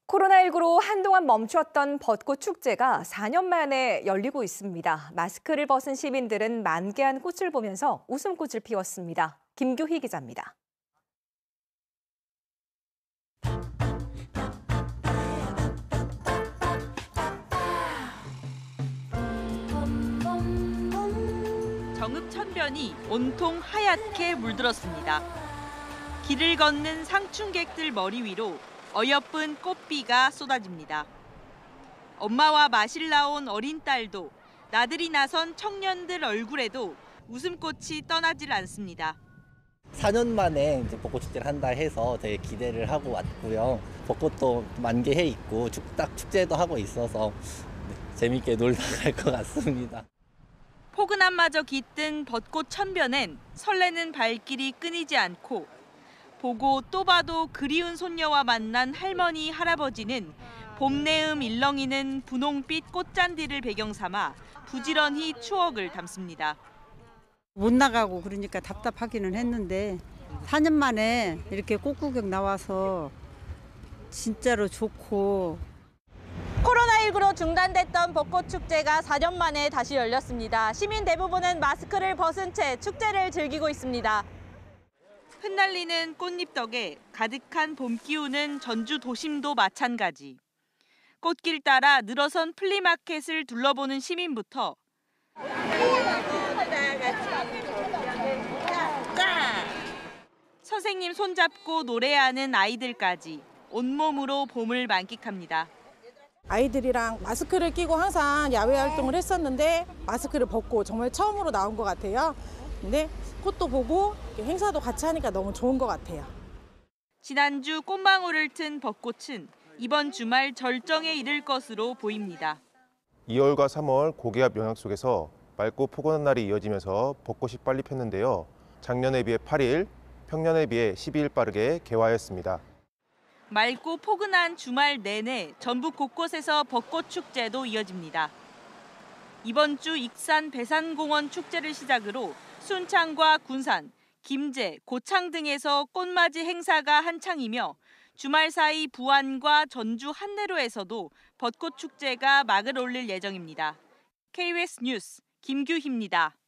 코로나19로 한동안 멈췄던 벚꽃 축제가 4년 만에 열리고 있습니다. 마스크를 벗은 시민들은 만개한 꽃을 보면서 웃음꽃을 피웠습니다. 김규희 기자입니다. 정읍천변이 온통 하얗게 물들었습니다. 길을 걷는 상춘객들 머리 위로 어여쁜 꽃비가 쏟아집니다. 엄마와 마실 나온 어린 딸도 나들이 나선 청년들 얼굴에도 웃음꽃이 떠나질 않습니다. 4년 만에 이제 벚꽃 축제를 한다 해서 되게 기대를 하고 왔고요. 벚꽃도 만개해 있고 딱 축제도 하고 있어서 재밌게 놀다 갈 것 같습니다. 포근함마저 깃든 벚꽃 천변엔 설레는 발길이 끊이지 않고 보고 또 봐도 그리운 손녀와 만난 할머니, 할아버지는 봄내음 일렁이는 분홍빛 꽃잔디를 배경 삼아 부지런히 추억을 담습니다. 못 나가고 그러니까 답답하기는 했는데 4년 만에 이렇게 꽃구경 나와서 진짜로 좋고. 코로나19로 중단됐던 벚꽃 축제가 4년 만에 다시 열렸습니다. 시민 대부분은 마스크를 벗은 채 축제를 즐기고 있습니다. 흩날리는 꽃잎 덕에 가득한 봄 기운은 전주 도심도 마찬가지. 꽃길 따라 늘어선 플리마켓을 둘러보는 시민부터 선생님 손잡고 노래하는 아이들까지 온몸으로 봄을 만끽합니다. 아이들이랑 마스크를 끼고 항상 야외 활동을 했었는데 마스크를 벗고 정말 처음으로 나온 것 같아요. 근데 꽃도 보고 행사도 같이 하니까 너무 좋은 것 같아요. 지난주 꽃망울을 튼 벚꽃은 이번 주말 절정에 이를 것으로 보입니다. 2월과 3월 고기압 영향 속에서 맑고 포근한 날이 이어지면서 벚꽃이 빨리 폈는데요. 작년에 비해 8일, 평년에 비해 12일 빠르게 개화했습니다. 맑고 포근한 주말 내내 전북 곳곳에서 벚꽃 축제도 이어집니다. 이번 주 익산 배산공원 축제를 시작으로 순창과 군산, 김제, 고창 등에서 꽃맞이 행사가 한창이며 주말 사이 부안과 전주 한내로에서도 벚꽃 축제가 막을 올릴 예정입니다. KBS 뉴스 김규희입니다.